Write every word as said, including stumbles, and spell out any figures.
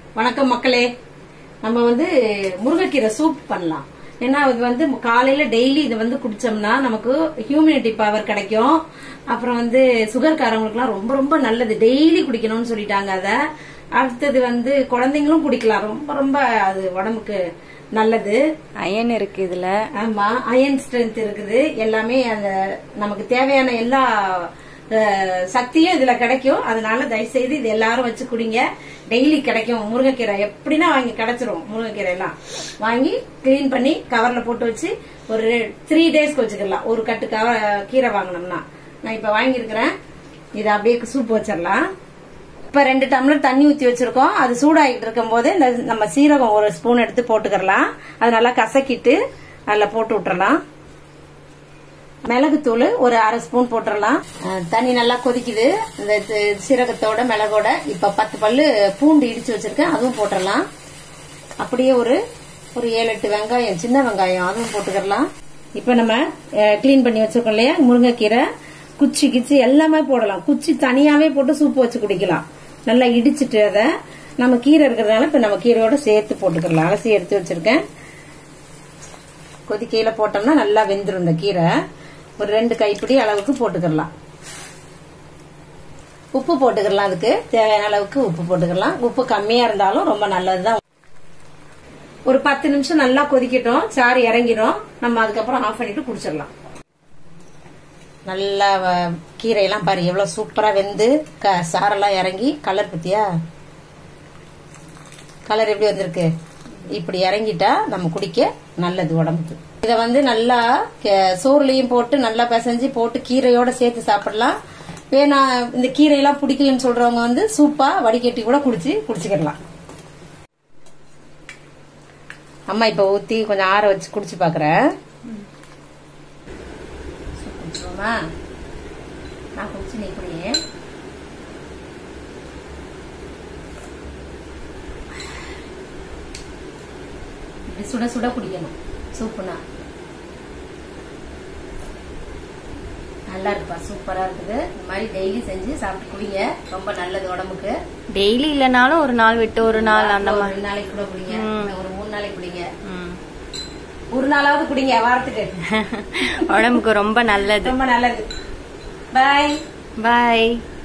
வணக்கம் மக்களே. நம்ம வந்து முருங்கைக்கீரை சூப் பண்ணலாம். ஏன்னா அது வந்து காலையில டெய்லி இதை வந்து குடிச்சோம்னா நமக்கு ஹியூமினிட்டி பவர் கிடைக்கும். அப்புறம் வந்து சுகர் காரங்களுக்குலாம் ரொம்ப ரொம்ப நல்லது. டெய்லி குடிக்கணும்னு சொல்லிட்டாங்க. அத அடுத்தது வந்து குழந்தைங்களும் குடிக்கலாம். ரொம்ப ரொம்ப அது உடம்புக்கு நல்லது. அயன் இருக்கு இதுல. ஆமா, அயன் ஸ்ட்ரென்த் இருக்குது. எல்லாமே அந்த நமக்கு தேவையான எல்லா சக்தியும் இதுல கிடைக்கும். அதனால தயவு செய்து இது எல்லாரும் வச்சு குடிங்க. டெய்லி கிடைக்கும் முருங்கைக்கீரை. எப்படின்னா வாங்கி கிடைச்சிரும். முருங்கைக்கீரை எல்லாம் வாங்கி கிளீன் பண்ணி கவர்ல போட்டு வச்சு ஒரு த்ரீ டேஸ்க்கு வச்சுக்கலாம். ஒரு கட்டு கவர் கீரை வாங்கினோம்னா. நான் இப்ப வாங்கியிருக்கிறேன். இதை அப்படியே சூப் வச்சிடலாம். இப்ப ரெண்டு டம்ளர் தண்ணி ஊத்தி வச்சிருக்கோம். அது சூடாகிட்டு இருக்கும் போது இந்த நம்ம சீரகம் ஒரு ஸ்பூன் எடுத்து போட்டுக்கலாம். அது நல்லா கசக்கிட்டு அதில் போட்டு விட்டுறலாம். மிளகுத்தூள் ஒரு அரை ஸ்பூன் போட்டுடலாம். தண்ணி நல்லா கொதிக்குது. இந்த சீரகத்தோட மிளகோட இப்ப பத்து பல்லு பூண்டு இடிச்சு வச்சிருக்கேன். அதுவும் போட்டுடலாம். அப்படியே ஒரு ஒரு ஏழு எட்டு வெங்காயம், சின்ன வெங்காயம், அதுவும் போட்டுக்கலாம். இப்ப நம்ம கிளீன் பண்ணி வச்சிருக்கோம் இல்லையா முருங்கைக்கீரை, குச்சி கிச்சி எல்லாமே போடலாம். குச்சி தனியாவே போட்டு சூப்பு வச்சு குடிக்கலாம். நல்லா இடிச்சிட்டு அதை நம்ம கீரை இருக்கிறதுனால இப்ப நம்ம கீரையோட சேர்த்து போட்டுக்கலாம். அலசி எடுத்து வச்சிருக்கேன். கொதிக்கையில போட்டோம்னா நல்லா வெந்துடும் இந்த கீரை. ஒரு ரெண்டு கைப்பிடி அளவுக்கு போட்டுக்கலாம். உப்பு போட்டுக்கலாம். அதுக்கு தேவையான அளவுக்கு உப்பு போட்டுக்கலாம். உப்பு கம்மியா இருந்தாலும் ரொம்ப நல்லதுதான். ஒரு பத்து நிமிஷம் நல்லா கொதிக்கட்டும். சாறு இறங்கிடும். நம்ம அதுக்கப்புறம் ஆஃப் பண்ணிட்டு குடிச்சிடலாம். நல்லா கீரையெல்லாம் பாரு எவ்வளவு சூப்பரா வெந்து சாரெல்லாம் இறங்கி கலர் பத்தியா கலர் எப்படி வந்திருக்கு. இப்படி இறங்கிட்டா நம்ம குடிக்க நல்லது உடம்புக்கு. இத வந்து நல்லா சோறுலயும் போட்டு நல்லா பிசைஞ்சு போட்டு கீரையோட சேர்த்து சாப்பிடலாம். வேணா இந்த கீரையெல்லாம் பிடிக்கலன்னு சொல்றவங்க வந்து சூப்பா வடிகட்டி கூட குடிச்சு குடிச்சுக்கலாம். அம்மா இப்ப ஊத்தி கொஞ்சம் ஆற வச்சு குடிச்சு பாக்குறேன். நான் குடிச்சு நீ குடியே. சுட சுட குடிக்கணும் சூப்புனா. நல்லா இருக்குப்பா, சூப்பரா இருக்குது. இந்த மாதிரி டெய்லி செஞ்சு சாப்பிட்டு குடிங்க. ரொம்ப நல்லது உடம்புக்கு. டெய்லி இல்லனாலும் ஒரு நாள் விட்டு ஒரு நாள் அந்த மாதிரி நாளைக்கு கூட குடிங்க. ஒரு மூணு நாளைக்கு குடிங்க. ஒரு நாளாவது குடிங்க வாரத்துக்கு. உடம்புக்கு ரொம்ப நல்லது. ரொம்ப நல்லது. பாய் பாய்.